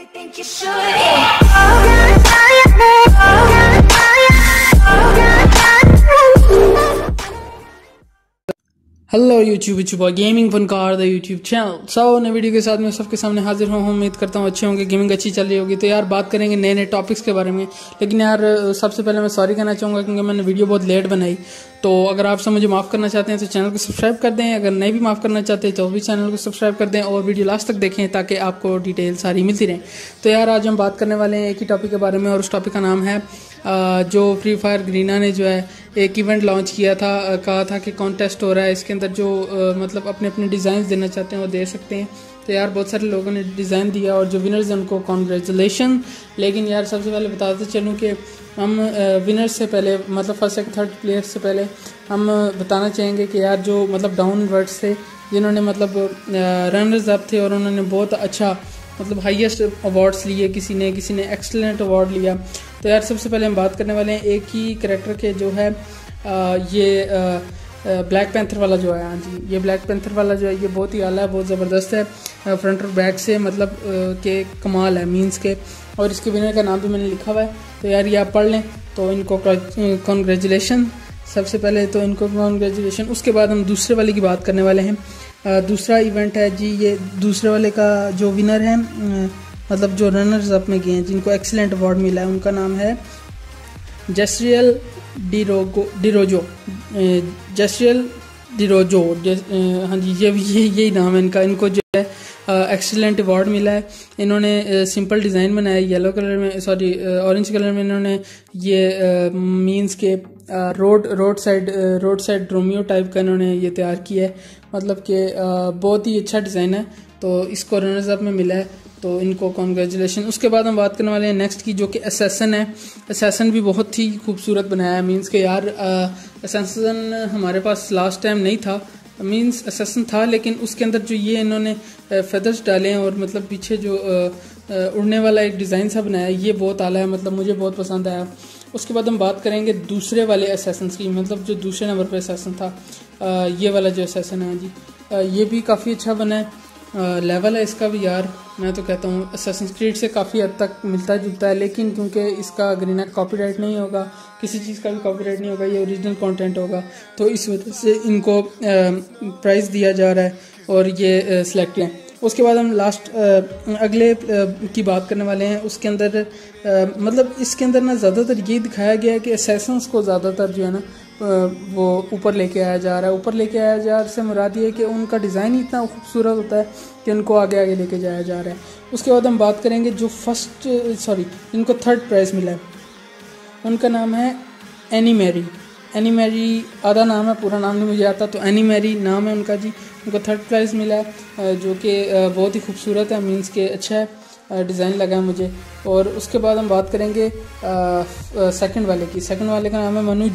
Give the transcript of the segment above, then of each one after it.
think you should. Hello YouTube gaming Funkar the YouTube channel. नए video के साथ मैं सबके सामने हाजिर हूँ। उम्मीद करता हूँ अच्छे होंगे, गेमिंग अच्छी चल रही होगी। तो यार बात करेंगे नए नए टॉपिक्स के बारे में। लेकिन यार सबसे पहले मैं सॉरी कहना चाहूँगा क्योंकि मैंने वीडियो बहुत लेट बनाई। तो अगर आप सब मुझे माफ़ करना चाहते हैं तो चैनल को सब्सक्राइब कर दें। अगर नहीं भी माफ़ करना चाहते तो भी चैनल को सब्सक्राइब कर दें और वीडियो लास्ट तक देखें ताकि आपको डिटेल सारी मिलती रहें। तो यार आज हम बात करने वाले हैं एक ही टॉपिक के बारे में, और उस टॉपिक का नाम है जो फ्री फायर गरीना ने जो है एक इवेंट लॉन्च किया था। कहा था कि कॉन्टेस्ट हो रहा है, इसके अंदर जो मतलब अपने अपने डिज़ाइन देना चाहते हैं वो दे सकते हैं। तो यार बहुत सारे लोगों ने डिज़ाइन दिया और जो विनर्स हैं उनको कॉन्ग्रेचुलेशन। लेकिन यार सबसे पहले बताते चलूँ कि हम विनर्स से पहले मतलब फर्स्ट सेकंड थर्ड प्लेयर से पहले हम बताना चाहेंगे कि यार जो मतलब डाउन वर्ड्स थे जिन्होंने मतलब रनर्स अप थे और उन्होंने बहुत अच्छा मतलब हाईएस्ट अवार्ड्स लिए, किसी ने एक्सलेंट अवार्ड लिया। तो यार सबसे पहले हम बात करने वाले हैं एक ही कैरेक्टर के जो है ये ब्लैक पैंथर वाला जो है। हाँ जी, ये ब्लैक पैंथर वाला जो है ये बहुत ही आला है, बहुत ज़बरदस्त है। फ्रंट और बैक से मतलब के कमाल है मीन्स के। और इसके विनर का नाम भी मैंने लिखा हुआ है, तो यार ये आप पढ़ लें। तो इनको कॉन्ग्रेचुलेशन, सबसे पहले तो इनको कॉन्ग्रेचुलेशन। उसके बाद हम दूसरे वाले की बात करने वाले हैं। दूसरा इवेंट है जी, ये दूसरे वाले का जो विनर है मतलब जो रनर्स अप में गए हैं जिनको एक्सीलेंट अवार्ड मिला है, उनका नाम है जेस्रियल डिरोजो। जेस्रियल डिरोजो, हाँ जी यही नाम है इनका। इनको जो है एक्सीलेंट अवार्ड मिला है। इन्होंने सिंपल डिज़ाइन बनाया येलो कलर में, सॉरी ऑरेंज कलर में। इन्होंने ये मींस के रोड साइड रोमियो टाइप का इन्होंने ये तैयार किया है। मतलब कि बहुत ही अच्छा डिज़ाइन है, तो इसको रनर्स अप में मिला है, तो इनको कॉन्ग्रेचुलेशन। उसके बाद हम बात करने वाले हैं नेक्स्ट की, जो कि असैसन है। असैसन भी बहुत ही खूबसूरत बनाया है। मींस के यार असैसन हमारे पास लास्ट टाइम नहीं था, मींस असैसन था लेकिन उसके अंदर जो ये इन्होंने फेदर्स डाले हैं और मतलब पीछे जो उड़ने वाला एक डिज़ाइन सा बनाया है, ये बहुत आला है, मतलब मुझे बहुत पसंद आया। उसके बाद हम बात करेंगे दूसरे वाले असैसन की, मतलब जो दूसरे नंबर पे असैसन था, ये वाला जो असैसन है जी, ये भी काफ़ी अच्छा बना है। लेवल है इसका भी यार, मैं तो कहता हूँ असैसिन्स क्रीड से काफ़ी हद तक मिलता जुलता है। लेकिन क्योंकि इसका गरीना कॉपीराइट नहीं होगा, किसी चीज़ का भी कॉपीराइट नहीं होगा, ये ओरिजिनल कंटेंट होगा, तो इस वजह से इनको प्राइज़ दिया जा रहा है और ये सिलेक्ट हैं। उसके बाद हम लास्ट अगले की बात करने वाले हैं। उसके अंदर मतलब इसके अंदर ना ज़्यादातर ये दिखाया गया है कि असैसिन्स को ज़्यादातर जो है ना वो ऊपर लेके आया जा रहा है। ऊपर लेके आया जा रहा से मुराद ये है कि उनका डिज़ाइन ही इतना खूबसूरत होता है कि उनको आगे आगे लेके जाया जा रहा है। उसके बाद हम बात करेंगे जो इनको थर्ड प्राइज़ मिला है, उनका नाम है एनी मैरी। आधा नाम है, पूरा नाम नहीं मुझे आता, तो एनी मैरी नाम है उनका जी। उनको थर्ड प्राइज़ मिला है जो कि बहुत ही खूबसूरत है, मीन्स के अच्छा है, डिज़ाइन लगा है मुझे। और उसके बाद हम बात करेंगे सेकंड वाले की। सेकंड वाले का नाम है मनु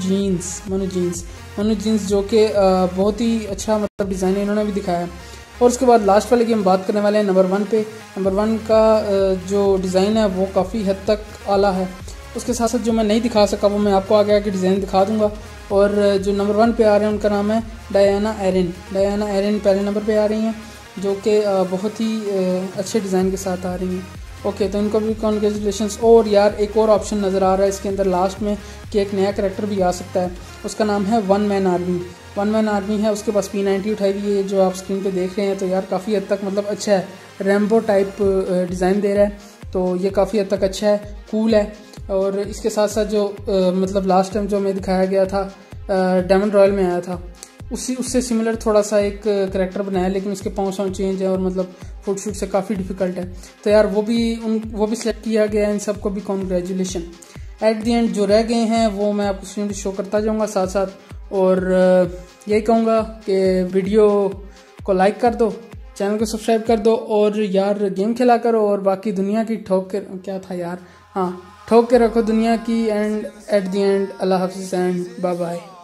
जीन्स जो कि बहुत ही अच्छा मतलब डिज़ाइन इन्होंने भी दिखाया है। और उसके बाद लास्ट वाले की हम बात करने वाले हैं नंबर 1 पे। नंबर 1 का जो डिज़ाइन है वो काफ़ी हद तक आला है। उसके साथ साथ जो मैं नहीं दिखा सका वो मैं आपको आगे आके डिज़ाइन दिखा दूंगा। और जो नंबर 1 पे आ रहे हैं उनका नाम है डायना एरिन पहले नंबर पे आ रही हैं, जो कि बहुत ही अच्छे डिज़ाइन के साथ आ रही हैं। ओके, तो इनको भी कॉन्ग्रेचुलेशंस। और यार एक और ऑप्शन नज़र आ रहा है इसके अंदर लास्ट में कि एक नया करैक्टर भी आ सकता है, उसका नाम है वन मैन आर्मी है। उसके पास P90 उठाई हुई है जो आप स्क्रीन पे देख रहे हैं। तो यार काफ़ी हद तक मतलब अच्छा है, रैम्बो टाइप डिज़ाइन दे रहा है, तो ये काफ़ी हद तक अच्छा है, कूल है। और इसके साथ साथ जो मतलब लास्ट टाइम जो मैं दिखाया गया था डायमंड रॉयल में आया था, उससे सिमिलर थोड़ा सा एक करैक्टर बनाया, लेकिन उसके पाँव चेंज है और मतलब फुट शूट से काफ़ी डिफ़िकल्ट है। तो यार वो भी सिलेक्ट किया गया है। इन सबको भी कॉन्ग्रेचुलेशन। एट दी एंड जो रह गए हैं वो मैं आपको स्क्रीन पे शो करता जाऊँगा साथ साथ। और यही कहूँगा कि वीडियो को लाइक कर दो, चैनल को सब्सक्राइब कर दो, और यार गेम खेला करो और बाकी दुनिया की ठोक के रखो दुनिया की। एंड एट दी एंड अल्लाह हाफिज़ एंड बाय बाय।